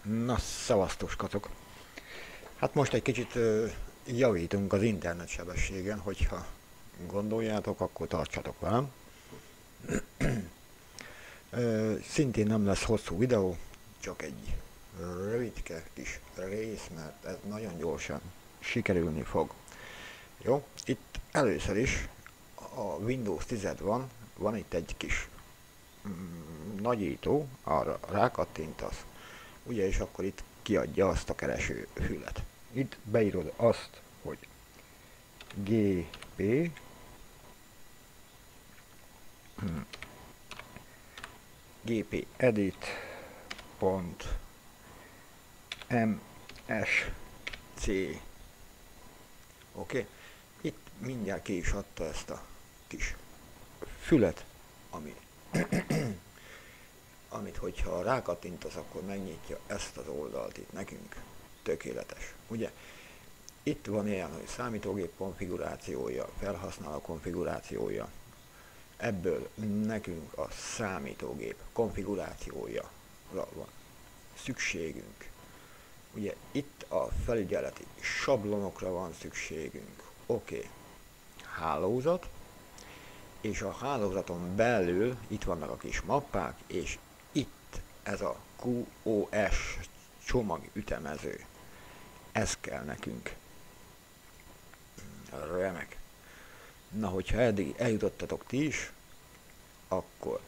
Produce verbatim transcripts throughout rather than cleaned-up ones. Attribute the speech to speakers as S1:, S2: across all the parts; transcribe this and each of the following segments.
S1: Na, szevasztoskatok! Hát most egy kicsit ö, javítunk az internet sebességen, hogyha gondoljátok, akkor tartsatok velem. Ö, szintén nem lesz hosszú videó, csak egy rövidke kis rész, mert ez nagyon gyorsan sikerülni fog. Jó, itt először is a Windows tíz van, van itt egy kis mm, nagyító, arra rákattintasz, ugye, és akkor itt kiadja azt a keresőfület. Itt beírod azt, hogy gp gpedit.msc. Oké? Okay? Itt mindjárt ki is adta ezt a kis fület, ami amit hogyha rákattintasz, akkor megnyitja ezt az oldalt itt nekünk. Tökéletes, ugye? Itt van ilyen, hogy számítógép konfigurációja, felhasználó konfigurációja. Ebből nekünk a számítógép konfigurációja van szükségünk. Ugye itt a felügyeleti sablonokra van szükségünk. Oké, okay. Hálózat, és a hálózaton belül itt vannak a kis mappák, és itt ez a kú o es csomagütemező. Ez kell nekünk. Remek. Na, hogyha eddig eljutottatok ti is, akkor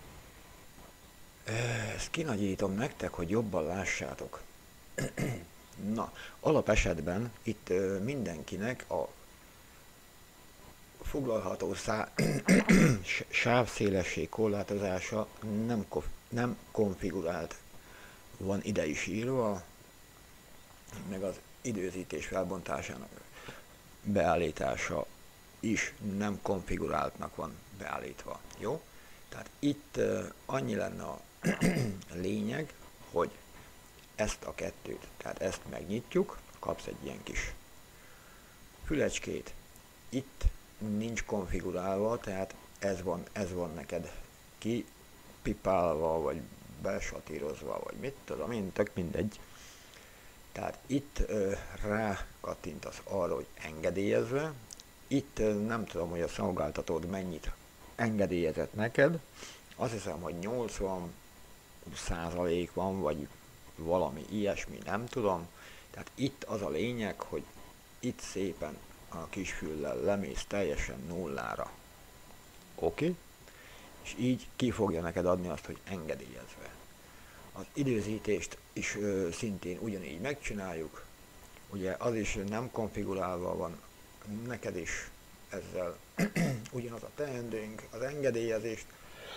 S1: ezt kinagyítom nektek, hogy jobban lássátok. Na, alapesetben itt mindenkinek a foglalható szá sávszélesség korlátozása nem, nem konfigurált. Van ide is írva, meg az időzítés felbontásának beállítása is nem konfiguráltnak van beállítva. Jó? Tehát itt uh, annyi lenne a lényeg, hogy ezt a kettőt, tehát ezt megnyitjuk, kapsz egy ilyen kis fülecskét, itt nincs konfigurálva, tehát ez van, ez van neked kipipálva, vagy besatírozva, vagy mit tudom én, tök mindegy. Tehát itt ö, rákattintasz arra, hogy engedélyezve. Itt ö, nem tudom, hogy a szolgáltatód mennyit engedélyezett neked. Azt hiszem, hogy nyolcvan százalék van, vagy valami ilyesmi, nem tudom. Tehát itt az a lényeg, hogy itt szépen a kis füllel lemész teljesen nullára. Oké? Okay? És így ki fogja neked adni azt, hogy engedélyezve. Az időzítést is ö, szintén ugyanígy megcsináljuk. Ugye az is nem konfigurálva van, neked is ezzel ugyanaz a teendőnk, az engedélyezést.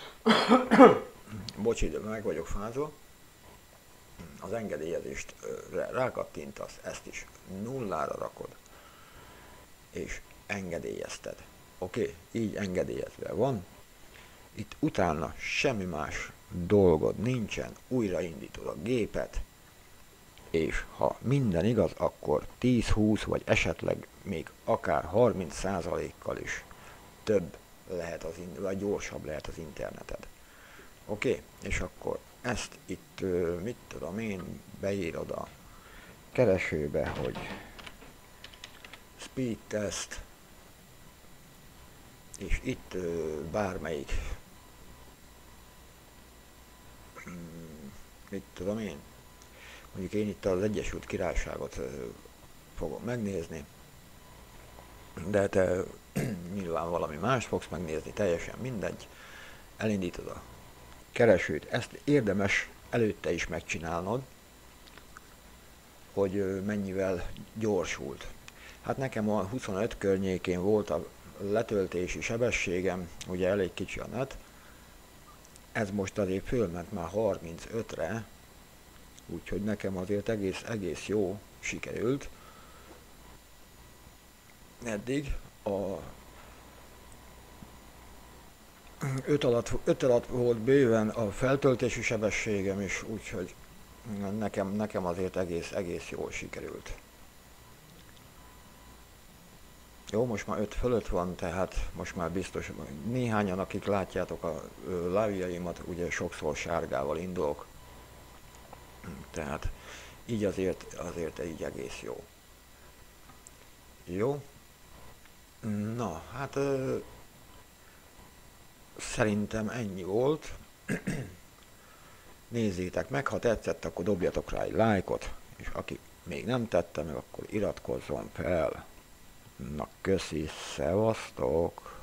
S1: Bocsi, de meg vagyok fázva. Az engedélyezést ö, rákattintasz, ezt is nullára rakod, és engedélyezted. Oké, okay? Így engedélyezve van. Itt utána semmi más dolgod nincsen, újraindítod a gépet, és ha minden igaz, akkor tíz-húsz vagy esetleg még akár harminc százalékkal is több lehet az, vagy gyorsabb lehet az interneted. Oké, okay? És akkor ezt itt, mit tudom én, beírod a keresőbe, hogy speed test, és itt bármelyik, mit tudom én, mondjuk én itt az Egyesült Királyságot fogom megnézni, de te nyilván valami más fogsz megnézni, teljesen mindegy, elindítod a keresőt, ezt érdemes előtte is megcsinálnod, hogy mennyivel gyorsult. Hát nekem a huszonöt környékén volt a letöltési sebességem, ugye elég kicsi a net, ez most azért fölment már harmincötre, úgyhogy nekem azért egész, egész jó sikerült. Eddig a öt alatt, öt alatt volt bőven a feltöltési sebességem is, úgyhogy nekem, nekem azért egész, egész jól sikerült. Jó, most már öt fölött van, tehát most már biztos, néhányan, akik látjátok a live-jaimat, ugye sokszor sárgával indulok. Tehát így azért, azért így egész jó. Jó? Na, hát ö, szerintem ennyi volt. Nézzétek meg, ha tetszett, akkor dobjatok rá egy lájkot, és aki még nem tette meg, akkor iratkozzon fel. Na, köszi, szevasztok!